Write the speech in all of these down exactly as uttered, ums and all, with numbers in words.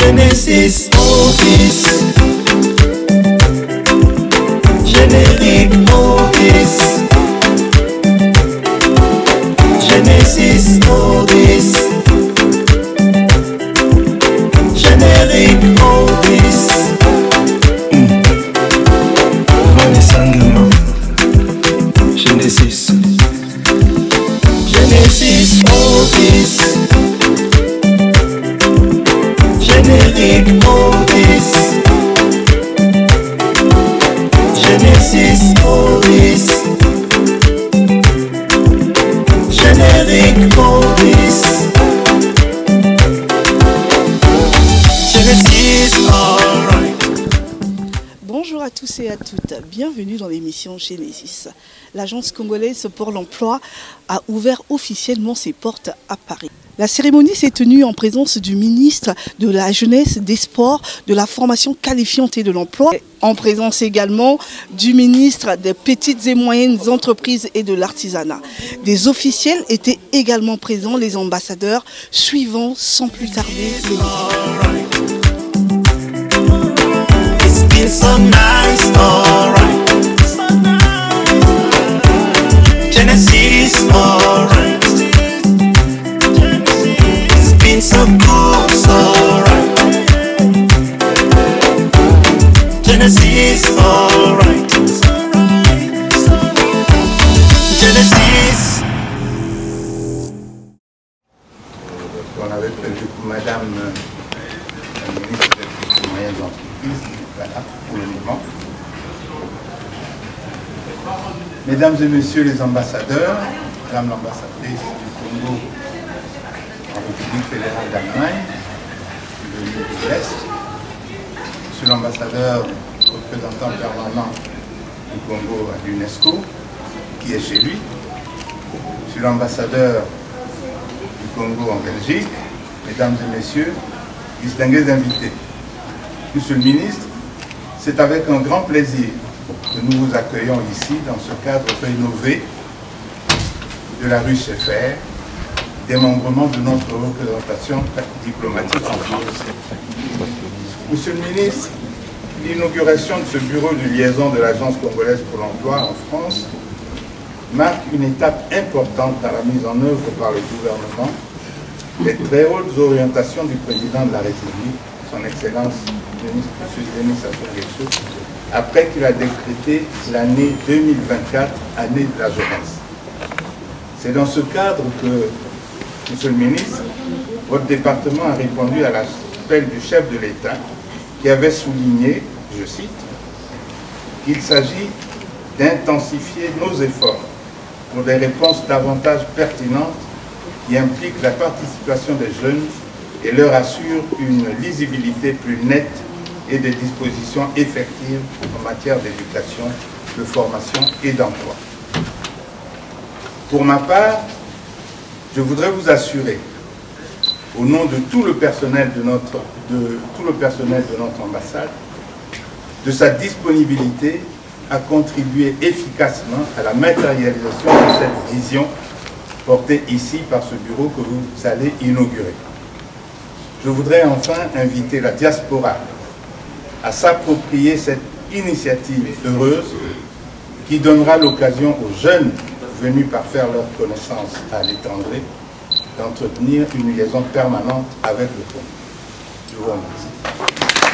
Genesis Otis, générique Otis, Genesis Otis, générique Otis. mm. Vanessa Ngema, Genesis, Genesis Otis, générique Otis, Genesis Otis, générique Otis, Genesis, alright. Bonjour à tous et à toutes, bienvenue dans l'émission Genesis. L'agence congolaise pour l'emploi a ouvert officiellement ses portes à Paris. La cérémonie s'est tenue en présence du ministre de la Jeunesse, des Sports, de la Formation qualifiante et de l'Emploi, en présence également du ministre des Petites et Moyennes Entreprises et de l'Artisanat. Des officiels étaient également présents, les ambassadeurs, suivant sans plus tarder les It's so nice, alright. Genesis, alright. It's been so cool, so right. Genesis, alright. Genesis. On avait prévu pour Madame la ministre des Petites et Moyennes Entreprises. Voilà, pour le moment. Mesdames et Messieurs les ambassadeurs, Madame l'ambassadrice du Congo en République fédérale d'Allemagne, de l'Union de l'Est, Monsieur l'ambassadeur représentant permanent du Congo à l'UNESCO, qui est chez lui, Monsieur l'ambassadeur du Congo en Belgique, Mesdames et Messieurs, distingués invités. Monsieur le ministre, c'est avec un grand plaisir que nous vous accueillons ici dans ce cadre rénové de la rue Schaeffer, démembrement de notre représentation diplomatique en France. Monsieur le ministre, l'inauguration de ce bureau de liaison de l'Agence congolaise pour l'emploi en France marque une étape importante dans la mise en œuvre par le gouvernement des très hautes orientations du président de la République, son Excellence M. Denis Sassou Nguesso, après qu'il a décrété l'année deux mille vingt-quatre, année de la jeunesse. C'est dans ce cadre que, Monsieur le ministre, votre département a répondu à l'appel du chef de l'État qui avait souligné, je cite, qu'il s'agit d'intensifier nos efforts pour des réponses davantage pertinentes qui impliquent la participation des jeunes et leur assurent une lisibilité plus nette et des dispositions effectives en matière d'éducation, de formation et d'emploi. Pour ma part, je voudrais vous assurer, au nom de tout le personnel de notre, de, tout le personnel de notre ambassade, de sa disponibilité à contribuer efficacement à la matérialisation de cette vision portée ici par ce bureau que vous allez inaugurer. Je voudrais enfin inviter la diaspora à s'approprier cette initiative heureuse qui donnera l'occasion aux jeunes venus par faire leur connaissance à l'étranger d'entretenir une liaison permanente avec le Congo. Je vous remercie.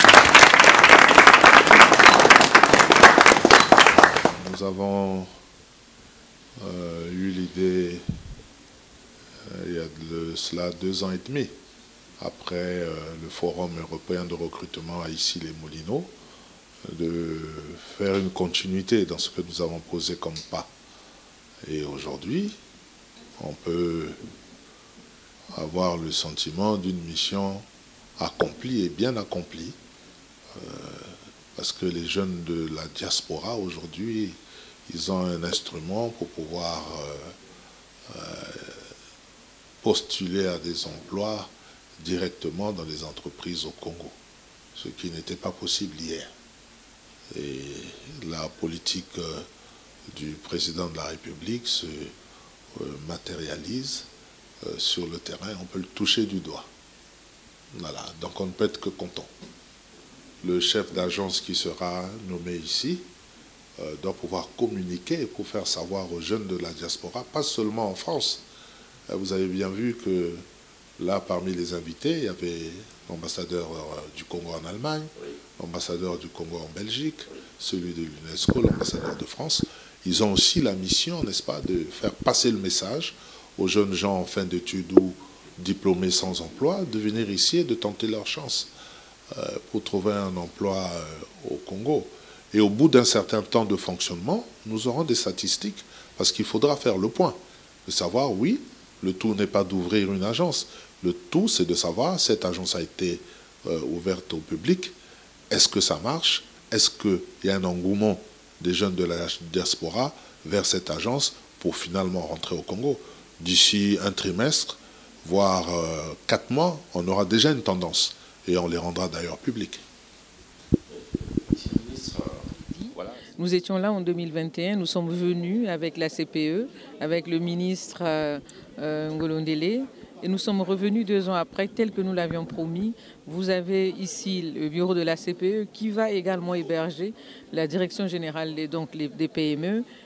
Nous avons euh, eu l'idée, euh, il y a de cela deux ans et demi, après euh, le Forum européen de recrutement à Issy-les-Moulineaux, de faire une continuité dans ce que nous avons posé comme pas. Et aujourd'hui, on peut avoir le sentiment d'une mission accomplie et bien accomplie, euh, parce que les jeunes de la diaspora aujourd'hui, ils ont un instrument pour pouvoir euh, euh, postuler à des emplois directement dans les entreprises au Congo, ce qui n'était pas possible hier. Et la politique euh, du président de la République se euh, matérialise euh, sur le terrain, on peut le toucher du doigt. Voilà, donc on ne peut être que content. Le chef d'agence qui sera nommé ici euh, doit pouvoir communiquer pour faire savoir aux jeunes de la diaspora, pas seulement en France. Euh, vous avez bien vu que là, parmi les invités, il y avait l'ambassadeur euh, du Congo en Allemagne, l'ambassadeur du Congo en Belgique, celui de l'UNESCO, l'ambassadeur de France. Ils ont aussi la mission, n'est-ce pas, de faire passer le message aux jeunes gens en fin d'études ou diplômés sans emploi, de venir ici et de tenter leur chance euh, pour trouver un emploi euh, au Congo. Et au bout d'un certain temps de fonctionnement, nous aurons des statistiques, parce qu'il faudra faire le point, de savoir, oui, le tout n'est pas d'ouvrir une agence, le tout c'est de savoir, cette agence a été euh, ouverte au public, est-ce que ça marche? Est-ce qu'il y a un engouement des jeunes de la diaspora vers cette agence pour finalement rentrer au Congo? D'ici un trimestre, voire euh, quatre mois, on aura déjà une tendance et on les rendra d'ailleurs publics. Nous étions là en deux mille vingt et un, nous sommes venus avec la C P E, avec le ministre euh, euh, Ngolondele, et nous sommes revenus deux ans après, tel que nous l'avions promis. Vous avez ici le bureau de la C P E qui va également héberger la direction générale des, donc les, des P M E,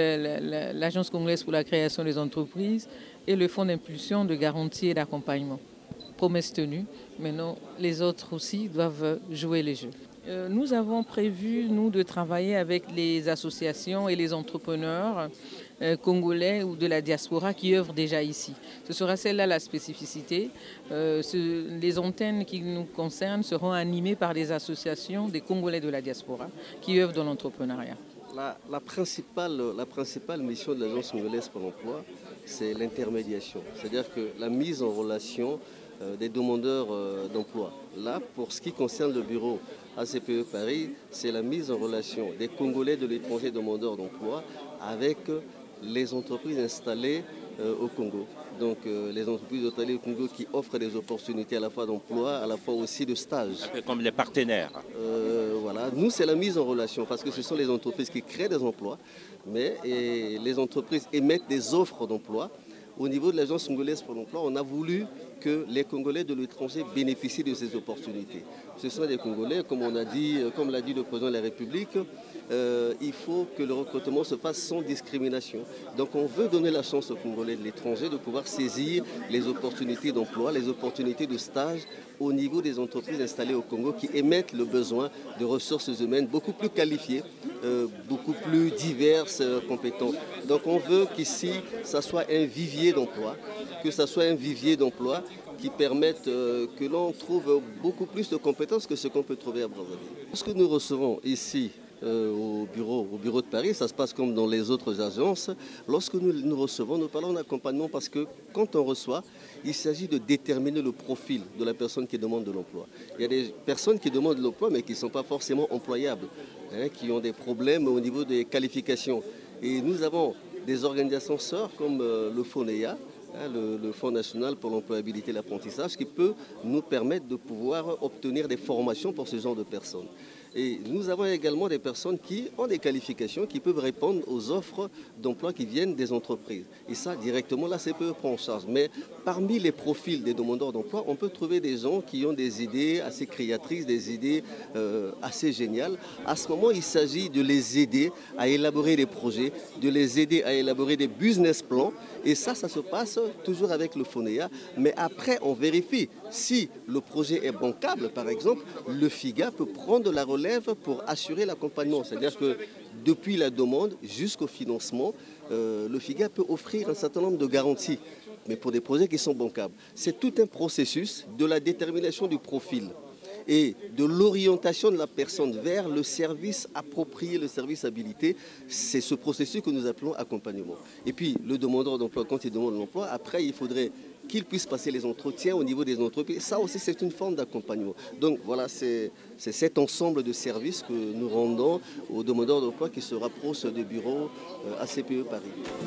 l'Agence congolaise pour la création des entreprises et le fonds d'impulsion, de garantie et d'accompagnement. Promesse tenue, maintenant les autres aussi doivent jouer les jeux. Euh, nous avons prévu, nous, de travailler avec les associations et les entrepreneurs euh, congolais ou de la diaspora qui œuvrent déjà ici. Ce sera celle-là la spécificité. Euh, ce, les antennes qui nous concernent seront animées par des associations des Congolais de la diaspora qui œuvrent dans l'entrepreneuriat. La, la, principale, la principale mission de l'Agence congolaise pour l'emploi, c'est l'intermédiation. C'est-à-dire que la mise en relation euh, des demandeurs euh, d'emploi. Là, pour ce qui concerne le bureau A C P E Paris, c'est la mise en relation des Congolais de l'étranger demandeurs d'emploi avec les entreprises installées euh, au Congo. Donc euh, les entreprises installées au Congo qui offrent des opportunités à la fois d'emploi, à la fois aussi de stage. Comme les partenaires. Euh, voilà. Nous, c'est la mise en relation parce que ce sont les entreprises qui créent des emplois, mais et les entreprises émettent des offres d'emploi. Au niveau de l'Agence congolaise pour l'emploi, on a voulu que les Congolais de l'étranger bénéficient de ces opportunités. Ce sont des Congolais, comme on a dit, comme l'a dit le président de la République, euh, il faut que le recrutement se fasse sans discrimination. Donc on veut donner la chance aux Congolais de l'étranger de pouvoir saisir les opportunités d'emploi, les opportunités de stage au niveau des entreprises installées au Congo qui émettent le besoin de ressources humaines beaucoup plus qualifiées, euh, beaucoup plus diverses, euh, compétentes. Donc on veut qu'ici, ça soit un vivier d'emploi, que ça soit un vivier d'emploi qui permette euh, que l'on trouve beaucoup plus de compétences que ce qu'on peut trouver à Brazzaville. Ce que nous recevons ici euh, au, bureau, au bureau de Paris, ça se passe comme dans les autres agences. Lorsque nous nous recevons, nous parlons d'accompagnement parce que quand on reçoit, il s'agit de déterminer le profil de la personne qui demande de l'emploi. Il y a des personnes qui demandent de l'emploi mais qui ne sont pas forcément employables, hein, qui ont des problèmes au niveau des qualifications. Et nous avons des organisations sœurs comme euh, le FONEA, hein, le, le Fonds national pour l'employabilité et l'apprentissage, qui peut nous permettre de pouvoir obtenir des formations pour ce genre de personnes. Et nous avons également des personnes qui ont des qualifications, qui peuvent répondre aux offres d'emploi qui viennent des entreprises. Et ça, directement, la C P E prend en charge. Mais parmi les profils des demandeurs d'emploi, on peut trouver des gens qui ont des idées assez créatrices, des idées euh, assez géniales. À ce moment, il s'agit de les aider à élaborer des projets, de les aider à élaborer des business plans. Et ça, ça se passe toujours avec le FONEA. Mais après, on vérifie si le projet est bancable, par exemple, le FIGA peut prendre la relève pour assurer l'accompagnement. C'est-à-dire que depuis la demande jusqu'au financement, euh, le FIGA peut offrir un certain nombre de garanties, mais pour des projets qui sont bancables. C'est tout un processus de la détermination du profil et de l'orientation de la personne vers le service approprié, le service habilité. C'est ce processus que nous appelons accompagnement. Et puis le demandeur d'emploi, quand il demande l'emploi, après il faudrait qu'il puisse passer les entretiens au niveau des entreprises. Ça aussi, c'est une forme d'accompagnement. Donc voilà, c'est cet ensemble de services que nous rendons aux demandeurs d'emploi qui se rapprochent du bureau euh, A C P E Paris.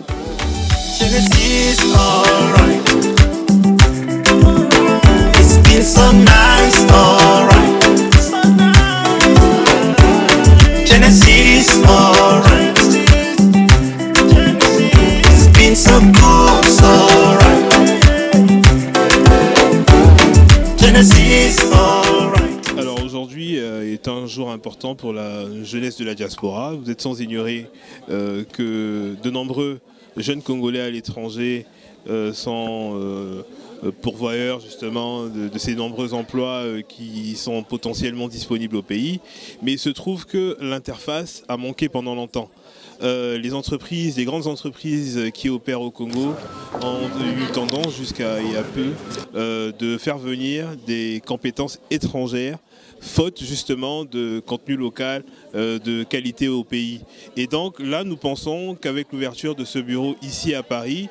Genesis, alright. It's been so nice, alright. Genesis, alright. It's been so cool, so right. Genesis. jour important pour la jeunesse de la diaspora. Vous êtes sans ignorer euh, que de nombreux jeunes Congolais à l'étranger euh, sont euh, pourvoyeurs justement de, de ces nombreux emplois euh, qui sont potentiellement disponibles au pays. Mais il se trouve que l'interface a manqué pendant longtemps. Euh, les entreprises, les grandes entreprises qui opèrent au Congo ont eu tendance jusqu'à il y a peu euh, de faire venir des compétences étrangères faute justement de contenu local euh, de qualité au pays. Et donc là, nous pensons qu'avec l'ouverture de ce bureau ici à Paris,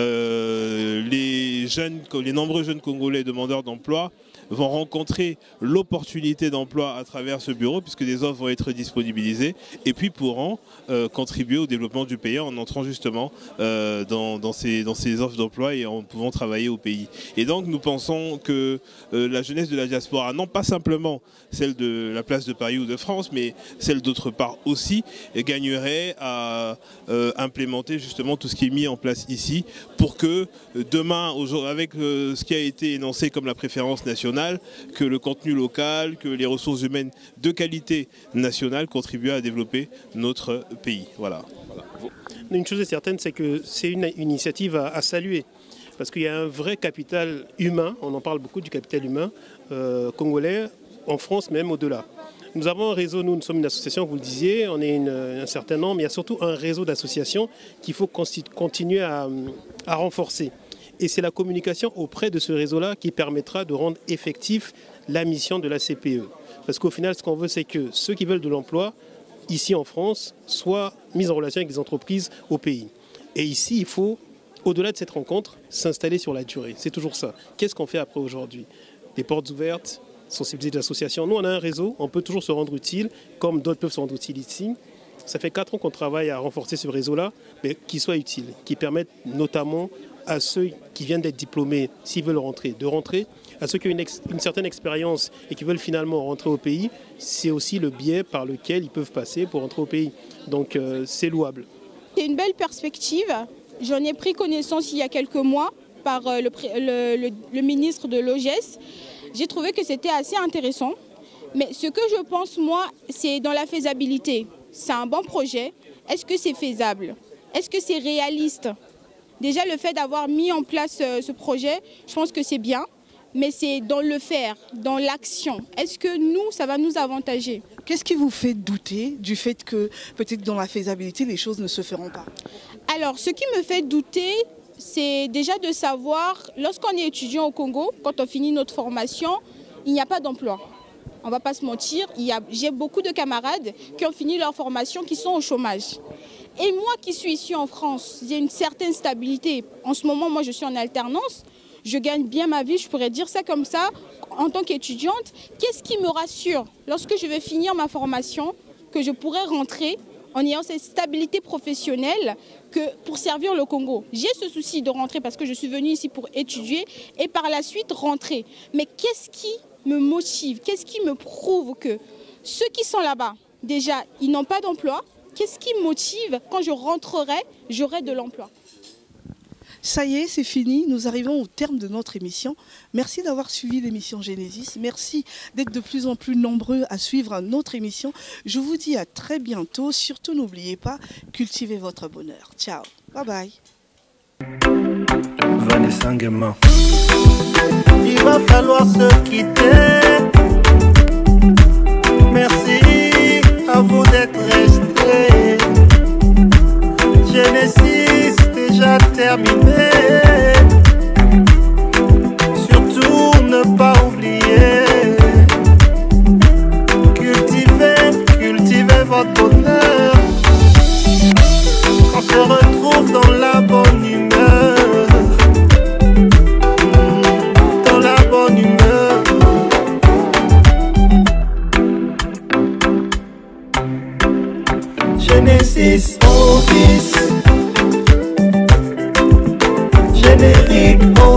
euh, les, jeunes, les nombreux jeunes Congolais demandeurs d'emploi vont rencontrer l'opportunité d'emploi à travers ce bureau puisque des offres vont être disponibilisées et puis pourront euh, contribuer au développement du pays en entrant justement euh, dans, dans, ces, dans ces offres d'emploi et en pouvant travailler au pays. Et donc nous pensons que euh, la jeunesse de la diaspora, non pas simplement celle de la place de Paris ou de France, mais celle d'autre part aussi, gagnerait à euh, implémenter justement tout ce qui est mis en place ici pour que euh, demain, avec euh, ce qui a été énoncé comme la préférence nationale, que le contenu local, que les ressources humaines de qualité nationale contribuent à développer notre pays. Voilà. Voilà. Une chose est certaine, c'est que c'est une initiative à, à saluer. Parce qu'il y a un vrai capital humain, on en parle beaucoup du capital humain euh, congolais, en France même au-delà. Nous avons un réseau, nous, nous sommes une association, vous le disiez, on est une, un certain nombre, mais il y a surtout un réseau d'associations qu'il faut continuer à, à renforcer. Et c'est la communication auprès de ce réseau-là qui permettra de rendre effectif la mission de la C P E. Parce qu'au final, ce qu'on veut, c'est que ceux qui veulent de l'emploi, ici en France, soient mis en relation avec des entreprises au pays. Et ici, il faut, au-delà de cette rencontre, s'installer sur la durée. C'est toujours ça. Qu'est-ce qu'on fait après aujourd'hui? Des portes ouvertes, sensibiliser des associations. Nous, on a un réseau, on peut toujours se rendre utile, comme d'autres peuvent se rendre utiles ici. Ça fait quatre ans qu'on travaille à renforcer ce réseau-là, mais qui soit utile, qui permette notamment à ceux qui viennent d'être diplômés, s'ils veulent rentrer, de rentrer, à ceux qui ont une, ex une certaine expérience et qui veulent finalement rentrer au pays, c'est aussi le biais par lequel ils peuvent passer pour rentrer au pays. Donc euh, c'est louable. C'est une belle perspective. J'en ai pris connaissance il y a quelques mois par le, le, le, le ministre de l'O G E S. J'ai trouvé que c'était assez intéressant. Mais ce que je pense, moi, c'est dans la faisabilité. C'est un bon projet. Est-ce que c'est faisable? Est-ce que c'est réaliste? Déjà, le fait d'avoir mis en place ce projet, je pense que c'est bien. Mais c'est dans le faire, dans l'action. Est-ce que nous, ça va nous avantager? Qu'est-ce qui vous fait douter du fait que peut-être dans la faisabilité, les choses ne se feront pas? Alors, ce qui me fait douter, c'est déjà de savoir, lorsqu'on est étudiant au Congo, quand on finit notre formation, il n'y a pas d'emploi. On ne va pas se mentir, j'ai beaucoup de camarades qui ont fini leur formation qui sont au chômage. Et moi qui suis ici en France, j'ai une certaine stabilité. En ce moment, moi, je suis en alternance. Je gagne bien ma vie, je pourrais dire ça comme ça, en tant qu'étudiante. Qu'est-ce qui me rassure lorsque je vais finir ma formation, que je pourrais rentrer en ayant cette stabilité professionnelle que pour servir le Congo? J'ai ce souci de rentrer parce que je suis venue ici pour étudier et par la suite rentrer. Mais qu'est-ce qui me motive? Qu'est-ce qui me prouve que ceux qui sont là-bas, déjà, ils n'ont pas d'emploi? Qu'est-ce qui me motive quand je rentrerai, j'aurai de l'emploi? Ça y est, c'est fini. Nous arrivons au terme de notre émission. Merci d'avoir suivi l'émission Genesis. Merci d'être de plus en plus nombreux à suivre notre émission. Je vous dis à très bientôt. Surtout, n'oubliez pas, cultivez votre bonheur. Ciao. Bye bye. Vanessa Nguema. Il va falloir se quitter. Merci à vous d'être restés. Genesis déjà terminé. Surtout ne pas oublier. Cultivez, cultivez votre bonheur. On se retrouve dans la bonne humeur. Dans la bonne humeur. Genesis Office. Générique.